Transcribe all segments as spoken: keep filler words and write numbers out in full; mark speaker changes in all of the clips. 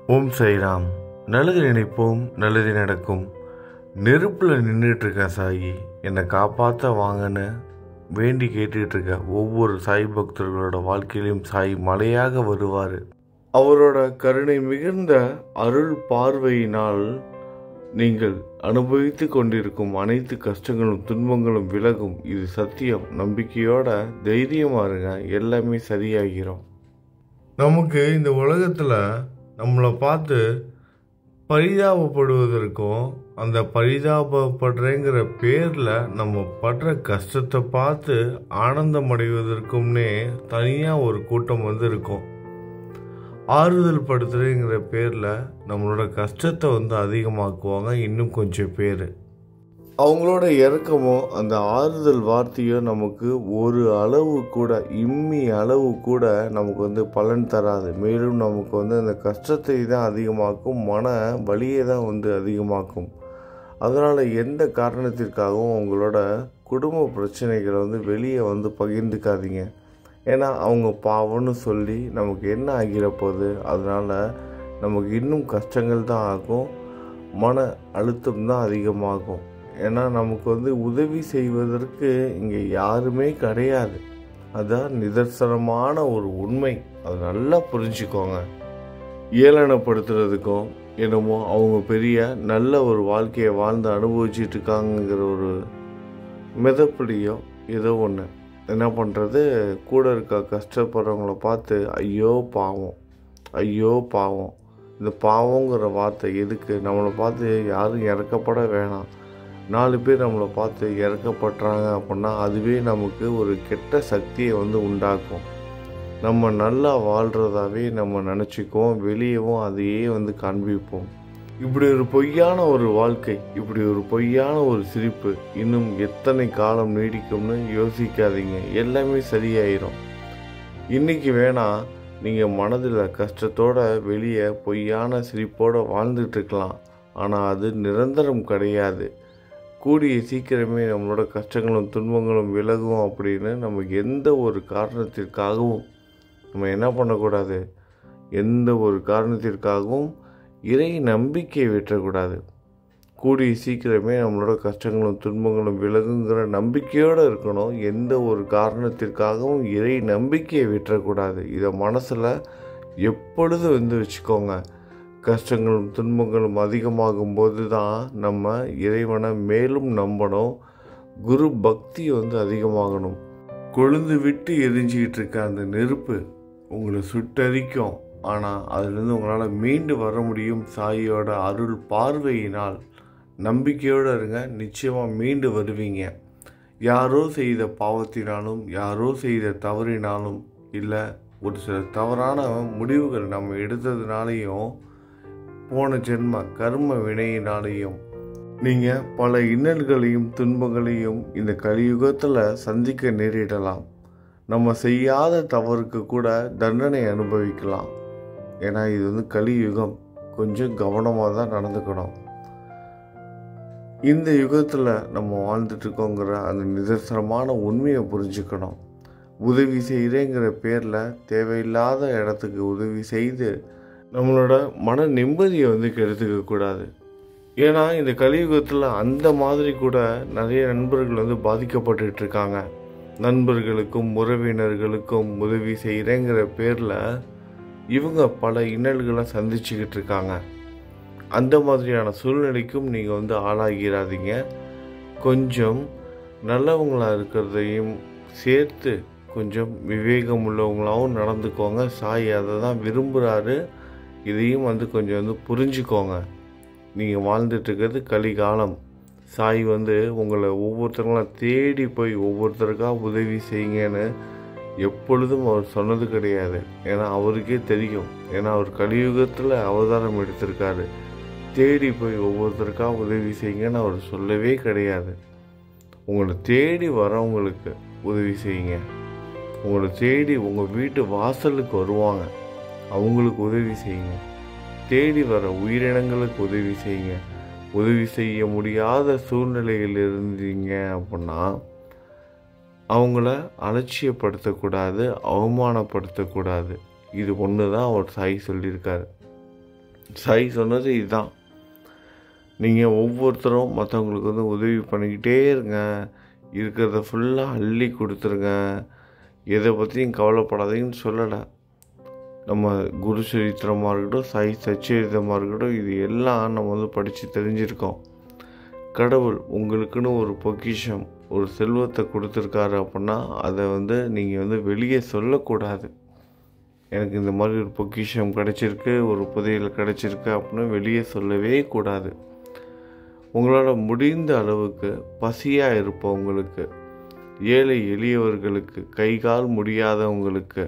Speaker 1: ஓம் சாய்ராம். நல்லது நினைப்போம், நல்லது நடக்கும். நெருப்பில் நின்றுட்டு இருக்கேன் சாயி, என்னை காப்பாற்ற வாங்கன்னு வேண்டி கேட்டுக்கிட்டு இருக்க ஒவ்வொரு சாய் பக்தர்களோட வாழ்க்கையிலும் சாய் மலையாக வருவார். அவரோட கருணை மிகுந்த அருள் பார்வையினால் நீங்கள் அனுபவித்து கொண்டிருக்கும் அனைத்து கஷ்டங்களும் துன்பங்களும் விலகும். இது சத்தியம். நம்பிக்கையோட தைரியமாக இருங்க, எல்லாமே சரியாகிறோம். நமக்கு இந்த உலகத்தில் நம்மளை பார்த்து பரிதாபப்படுவதற்கும் அந்த பரிதாபப்படுறேங்கிற பேரில் நம்ம படுற கஷ்டத்தை பார்த்து ஆனந்தம் அடைவதற்கும்னே தனியாக ஒரு கூட்டம் வந்து இருக்கும். ஆறுதல் படுத்துறேங்கிற பேரில் நம்மளோட கஷ்டத்தை வந்து அதிகமாக்குவாங்க இன்னும் கொஞ்சம் பேர். அவங்களோட இறக்கமோ அந்த ஆறுதல் வார்த்தையோ நமக்கு ஒரு அளவு கூட, இம்மி அளவு கூட நமக்கு வந்து பலன் தராது. மேலும் நமக்கு வந்து அந்த கஷ்டத்தை தான் அதிகமாக்கும், மன வலியை தான் வந்து அதிகமாக்கும். அதனால் எந்த காரணத்திற்காகவும் உங்களோட குடும்ப பிரச்சனைகளை வந்து வெளியே வந்து பகிர்ந்துக்காதீங்க. ஏன்னா அவங்க பாவம்னு சொல்லி நமக்கு என்ன ஆகிற போகுது. அதனால் நமக்கு இன்னும் கஷ்டங்கள் தான் ஆகும், மன அழுத்தம் தான் அதிகமாகும். ஏன்னா நமக்கு வந்து உதவி செய்வதற்கு இங்கே யாருமே கிடையாது. அதுதான் நிதர்சனமான ஒரு உண்மை. அது நல்லா புரிஞ்சுக்கோங்க. ஏளனப்படுத்துறதுக்கும் என்னமோ அவங்க பெரிய நல்ல ஒரு வாழ்க்கையை வாழ்ந்து அனுபவிச்சுட்டு இருக்காங்கிற ஒரு மிதப்படியோ ஏதோ ஒன்று என்ன பண்ணுறது, கூட இருக்க கஷ்டப்படுறவங்கள பார்த்து ஐயோ பாவம், ஐயோ பாவம். இந்த பாவங்கிற வார்த்தை எதுக்கு? நம்மளை பார்த்து யாரும் இறக்கப்பட வேணாம். நாலு பேர் நம்மளை பார்த்து இறக்கப்படுறாங்க அப்படின்னா அதுவே நமக்கு ஒரு கெட்ட சக்தியை வந்து உண்டாக்கும். நம்ம நல்லா வாழ்கிறதாவே நம்ம நினச்சிக்குவோம், வெளியவும் அதையே வந்து காண்பிப்போம். இப்படி ஒரு பொய்யான ஒரு வாழ்க்கை, இப்படி ஒரு பொய்யான ஒரு சிரிப்பு இன்னும் எத்தனை காலம் நீடிக்கும்னு யோசிக்காதீங்க. எல்லாமே சரியாயிரும். இன்றைக்கி வேணால் நீங்கள் மனதில் கஷ்டத்தோட வெளியே பொய்யான சிரிப்போடு வாழ்ந்துட்டு இருக்கலாம். ஆனால் அது நிரந்தரம் கிடையாது. கூடிய சீக்கிரமே நம்மளோட கஷ்டங்களும் துன்பங்களும் விலகும் அப்படின்னு நம்ம எந்த ஒரு காரணத்திற்காகவும் நம்ம என்ன பண்ணக்கூடாது, எந்த ஒரு காரணத்திற்காகவும் இறை நம்பிக்கை விட்டுறக்கூடாது. கூடிய சீக்கிரமே நம்மளோட கஷ்டங்களும் துன்பங்களும் விலகுங்கிற நம்பிக்கையோடு இருக்கணும். எந்த ஒரு காரணத்திற்காகவும் இறை நம்பிக்கையை விட்டுறக்கூடாது. இதை மனசில் எப்பொழுதும் வந்து வச்சுக்கோங்க. கஷ்டங்களும் துன்பங்களும் அதிகமாகும் போது தான் நம்ம இறைவனை மேலும் நம்பணும். குரு பக்தி வந்து அதிகமாகணும். கொழுந்து விட்டு எரிஞ்சிக்கிட்டு இருக்க அந்த நெருப்பு உங்களை சுட்டரிக்கும். ஆனால் அதிலிருந்து உங்களால் மீண்டு வர முடியும் சாயோட அருள் பார்வையினால். நம்பிக்கையோடு இருங்க, நிச்சயமாக மீண்டு வருவீங்க. யாரோ செய்த பாவத்தினாலும் யாரோ செய்த தவறினாலும் இல்லை ஒரு சில தவறான முடிவுகள் நம்ம எடுத்ததுனாலையும் போன ஜென்ம கர்ம வினையினாலேயும் நீங்கள் பல இன்னல்களையும் துன்பங்களையும் இந்த கலியுகத்தில் சந்திக்க நேரிடலாம். நம்ம செய்யாத தவறுக்கு கூட தண்டனை அனுபவிக்கலாம். ஏன்னா இது வந்து கலியுகம். கொஞ்சம் கவனமாக தான் நடந்துக்கணும். இந்த யுகத்தில் நம்ம வாழ்ந்துட்டுருக்கோங்கிற அந்த நிதர்சனமான உண்மையை புரிஞ்சுக்கணும். உதவி செய்கிறேங்கிற பேரில் தேவையில்லாத இடத்துக்கு உதவி செய்து நம்மளோட மன நிம்மதியை வந்து கெடுத்துக்க கூடாது. ஏன்னா இந்த கலியுகத்தில் அந்த மாதிரி கூட நிறைய நண்பர்கள் வந்து பாதிக்கப்பட்டு இருக்காங்க. நண்பர்களுக்கும் உறவினர்களுக்கும் உதவி செய்கிறேங்கிற பேரில் இவங்க பல இன்னல்களை சந்திச்சுக்கிட்டு இருக்காங்க. அந்த மாதிரியான சூழ்நிலைக்கும் நீங்கள் வந்து ஆளாகிறாதீங்க. கொஞ்சம் நல்லவங்களாக இருக்கிறதையும் சேர்த்து கொஞ்சம் விவேகம் உள்ளவங்களாகவும் நடந்துக்கோங்க. சாய் அதை தான் விரும்புகிறாரு. இதையும் வந்து கொஞ்சம் வந்து புரிஞ்சுக்கோங்க. நீங்கள் வாழ்ந்துட்டுருக்கிறது கலிகாலம். சாய் வந்து உங்களை ஒவ்வொருத்தவங்களாம் தேடி போய் ஒவ்வொருத்தருக்காக உதவி செய்யுங்கன்னு எப்பொழுதும் அவர் சொன்னது கிடையாது. ஏன்னா அவருக்கே தெரியும். ஏன்னா அவர் கலியுகத்தில் அவதாரம் எடுத்திருக்காரு. தேடி போய் ஒவ்வொருத்தருக்காக உதவி செய்யுங்கன்னு அவர் சொல்லவே கிடையாது. உங்களை தேடி வரவங்களுக்கு உதவி செய்யுங்க. உங்களை தேடி உங்கள் வீட்டு வாசலுக்கு வருவாங்க, அவங்களுக்கு உதவி செய்யுங்க. தேடி வர உயிரினங்களுக்கு உதவி செய்யுங்க. உதவி செய்ய முடியாத சூழ்நிலையில் இருந்தீங்க அப்படின்னா அவங்கள அலட்சியப்படுத்தக்கூடாது, அவமானப்படுத்தக்கூடாது. இது ஒன்று தான் அவர் சாய் சொல்லியிருக்காரு. சாய் சொன்னது இதுதான். நீங்கள் ஒவ்வொருத்தரும் மற்றவங்களுக்கு வந்து உதவி பண்ணிக்கிட்டே இருங்க, இருக்கிறத ஃபுல்லாக அள்ளி கொடுத்துருங்க, எதை பற்றியும் கவலைப்படாதீங்கன்னு சொல்லலை. நம்ம குரு சரித்திரமாக இருக்கட்டும், சாய் சச்சரித்தமாக இருக்கட்டும், இது எல்லாம் நம்ம வந்து படித்து தெரிஞ்சிருக்கோம். கடவுள் உங்களுக்குன்னு ஒரு பொக்கிஷம், ஒரு செல்வத்தை கொடுத்துருக்காரு அப்படின்னா அதை வந்து நீங்கள் வந்து வெளியே சொல்லக்கூடாது. எனக்கு இந்த மாதிரி ஒரு பொக்கிஷம் கிடச்சிருக்கு, ஒரு புதையல் கிடச்சிருக்கு அப்படின்னு வெளியே சொல்லவே கூடாது. உங்களால் முடிந்த அளவுக்கு பசியாக இருப்பவங்களுக்கு, ஏழை எளியவர்களுக்கு, கை கால் முடியாதவங்களுக்கு,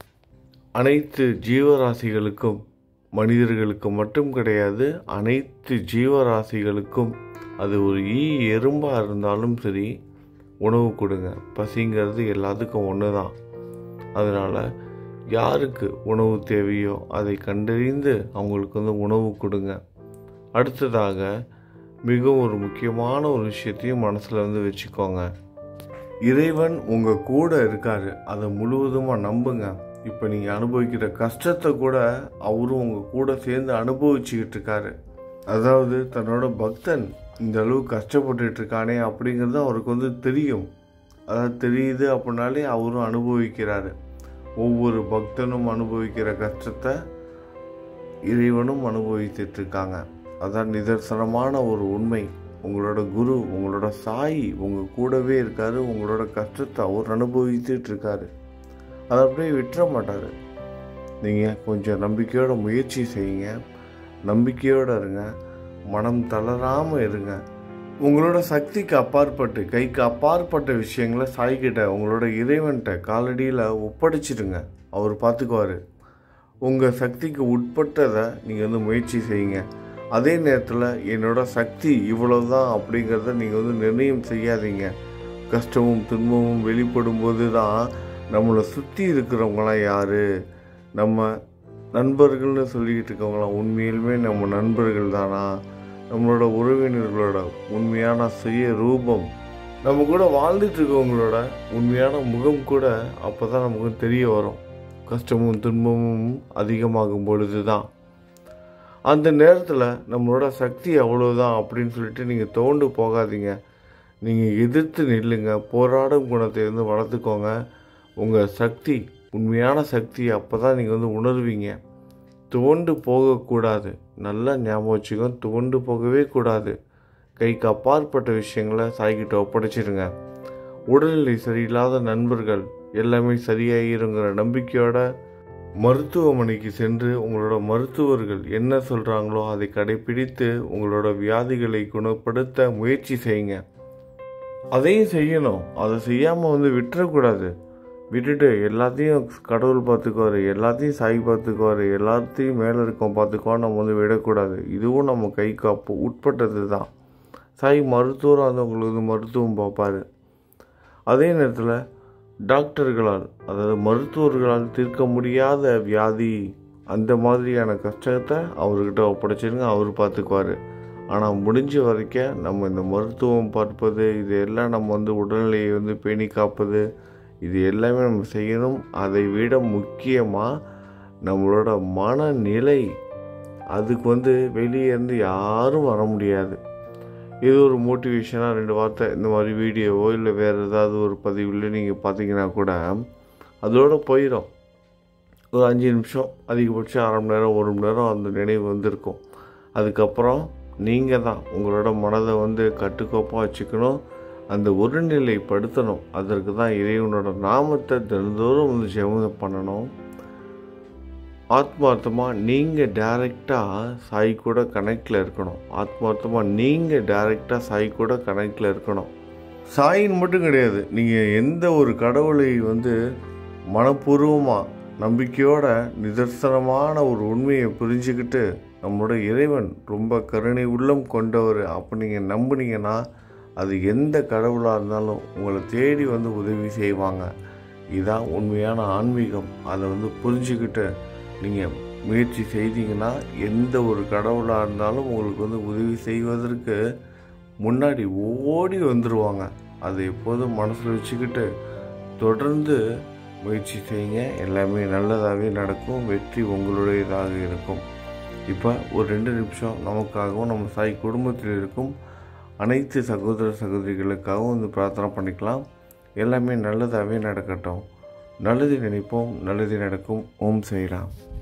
Speaker 1: அனைத்து ஜீவராசிகளுக்கும், மனிதர்களுக்கு மட்டும் கிடையாது, அனைத்து ஜீவராசிகளுக்கும், அது ஒரு ஈ எறும்பாக இருந்தாலும் சரி, உணவு கொடுங்க. பசிங்கிறது எல்லாத்துக்கும் ஒன்று தான். அதனால் யாருக்கு உணவு தேவையோ அதை கண்டறிந்து அவங்களுக்கு வந்து உணவு கொடுங்க. அடுத்ததாக மிகவும் ஒரு முக்கியமான ஒரு விஷயத்தையும் மனசில் வந்து வச்சுக்கோங்க. இறைவன் உங்கள் கூட இருக்கார், அதை முழுவதுமாக நம்புங்க. இப்போ நீங்கள் அனுபவிக்கிற கஷ்டத்தை கூட அவரும் உங்கள் கூட சேர்ந்து அனுபவிச்சுக்கிட்டு இருக்காரு. அதாவது தன்னோட பக்தன் இந்த அளவு கஷ்டப்பட்டுட்டு இருக்கானே அப்படிங்கிறது அவருக்கு வந்து தெரியும். அதாவது தெரியுது அப்படின்னாலே அவரும் அனுபவிக்கிறாரு. ஒவ்வொரு பக்தனும் அனுபவிக்கிற கஷ்டத்தை இறைவனும் அனுபவித்துட்டு இருக்காங்க. அதான் நிதர்சனமான ஒரு உண்மை. உங்களோட குரு, உங்களோட சாய் உங்கள் கூடவே இருக்காரு. உங்களோட கஷ்டத்தை அவர் அனுபவித்துட்டு இருக்காரு. அதை அப்படியே விட்டுற மாட்டார். நீங்கள் கொஞ்சம் நம்பிக்கையோட முயற்சி செய்யுங்க, நம்பிக்கையோடு இருங்க, மனம் தளராமல் இருங்க. உங்களோட சக்திக்கு அப்பாற்பட்டு, கைக்கு அப்பாற்பட்ட விஷயங்களை சாய்கிட்ட, உங்களோட இறைவன்கிட்ட காலடியில் ஒப்படைச்சிடுங்க. அவர் பார்த்துக்குவார். உங்கள் சக்திக்கு உட்பட்டதை நீங்கள் வந்து முயற்சி செய்யுங்க. அதே நேரத்தில் என்னோட சக்தி இவ்வளவுதான் அப்படிங்கிறத நீங்கள் வந்து நிர்ணயம் செய்யாதீங்க. கஷ்டமும் துன்பமும் வெளிப்படும் போது தான் நம்மளை சுற்றி இருக்கிறவங்களாம் யார், நம்ம நண்பர்கள்னு சொல்லிக்கிட்டு இருக்கவங்களாம் உண்மையிலுமே நம்ம நண்பர்கள் தானா, நம்மளோட உறவினர்களோட உண்மையான சுய ரூபம், நம்ம கூட வாழ்ந்துட்டு இருக்கவங்களோட உண்மையான முகம் கூட அப்போ தான் நமக்கு தெரிய வரும். கஷ்டமும் துன்பமும் அதிகமாகும் பொழுது தான். அந்த நேரத்தில் நம்மளோட சக்தி அவ்வளோதான் அப்படின்னு சொல்லிட்டு நீங்கள் தோண்டு போகாதீங்க. நீங்கள் எதிர்த்து நில்லுங்க. போராடும் குணத்தை வந்து வளர்த்துக்கோங்க. உங்கள் சக்தி, உண்மையான சக்தி அப்போ தான் நீங்கள் வந்து உணர்வீங்க. துவண்டு போகக்கூடாது. நல்லா ஞாபகம் வச்சுக்கோங்க, துவண்டு போகவே கூடாது. கைக்கு அப்பாற்பட்ட விஷயங்களை சாய்கிட்ட ஒப்படைச்சிடுங்க. உடல்நிலை சரியில்லாத நண்பர்கள் எல்லாமே சரியாகிருங்கிற நம்பிக்கையோட மருத்துவமனைக்கு சென்று உங்களோட மருத்துவர்கள் என்ன சொல்கிறாங்களோ அதை கடைப்பிடித்து உங்களோட வியாதிகளை குணப்படுத்த முயற்சி செய்யுங்க. அதையும் செய்யணும். அதை செய்யாமல் வந்து விட்டுறக்கூடாது. விட்டுட்டு எல்லாத்தையும் கடவுள் பார்த்துக்குவார், எல்லாத்தையும் சாய் பார்த்துக்குவார், எல்லாத்தையும் மேலே இருக்கோம் பார்த்துக்குவான்னு நம்ம வந்து விடக்கூடாது. இதுவும் நம்ம கைக்கு அப்போ உட்பட்டது தான். சாய் மருத்துவராக வந்து உங்களுக்கு வந்து மருத்துவம் பார்ப்பார். அதே நேரத்தில் டாக்டர்களால், அதாவது மருத்துவர்களால் தீர்க்க முடியாத வியாதி, அந்த மாதிரியான கஷ்டத்தை அவர்கிட்ட ஒப்படைச்சிருங்க, அவர் பார்த்துக்குவார். ஆனால் முடிஞ்ச வரைக்கும் நம்ம இந்த மருத்துவம் பார்ப்பது, இது எல்லாம் நம்ம வந்து உடல்நிலையை வந்து பேணி காப்பது, இது எல்லாமே நம்ம செய்யணும். அதை விட முக்கியமாக நம்மளோட மனநிலை, அதுக்கு வந்து வெளியே இருந்து யாரும் வர முடியாது. இது ஒரு மோட்டிவேஷனாக ரெண்டு வார்த்தை இந்த மாதிரி வீடியோவோ இல்லை வேறு ஏதாவது ஒரு பதிவில் நீங்கள் பார்த்தீங்கன்னா கூட அதோடு போயிடும். ஒரு அஞ்சு நிமிஷம், அதிகபட்சம் அரை மணி நேரம், ஒரு மணி நேரம் அந்த நினைவு வந்திருக்கும். அதுக்கப்புறம் நீங்கள் தான் உங்களோட மனதை வந்து கட்டுக்கோப்பாக வச்சுக்கணும், அந்த ஒருநிலைப்படுத்தணும். அதற்கு தான் இறைவனோட நாமத்தை தினந்தோறும் வந்து ஜெபம் பண்ணணும். ஆத்மார்த்தமாக நீங்கள் டைரெக்டாக சாய் கூட கனெக்டில் இருக்கணும். ஆத்மார்த்தமாக நீங்கள் டைரெக்டாக சாய் கூட கனெக்டில் இருக்கணும். சாயின் மட்டும் கிடையாது, நீங்கள் எந்த ஒரு கடவுளை வந்து மனப்பூர்வமாக நம்பிக்கையோட நிதர்சனமான ஒரு உண்மையை புரிஞ்சுக்கிட்டு நம்மளோட இறைவன் ரொம்ப கருணை உள்ளம் கொண்டவர் அப்போ நீங்கள் நம்புனீங்கன்னா அது எந்த கடவுளாக இருந்தாலும் உங்களை தேடி வந்து உதவி செய்வாங்க. இதுதான் உண்மையான ஆன்மீகம். அதை வந்து புரிஞ்சுக்கிட்டு நீங்கள் முயற்சி செய்தீங்கன்னா எந்த ஒரு கடவுளாக இருந்தாலும் உங்களுக்கு வந்து உதவி செய்வதற்கு முன்னாடி ஓடி வந்துடுவாங்க. அதை எப்போதும் மனசில் வச்சுக்கிட்டு தொடர்ந்து முயற்சி செய்யுங்க. எல்லாமே நல்லதாகவே நடக்கும். வெற்றி உங்களுடையதாக இருக்கும். இப்போ ஒரு ரெண்டு நிமிஷம் நமக்காகவும் நம்ம சாய் குடும்பத்தில் இருக்கும் அனைத்து சகோதர சகோதரிகளுக்காகவும் வந்து பிரார்த்தனை பண்ணிக்கலாம். எல்லாமே நல்லதாகவே நடக்கட்டும். நல்லது நினைப்போம், நல்லது நடக்கும். ஓம் சாய்ராம்.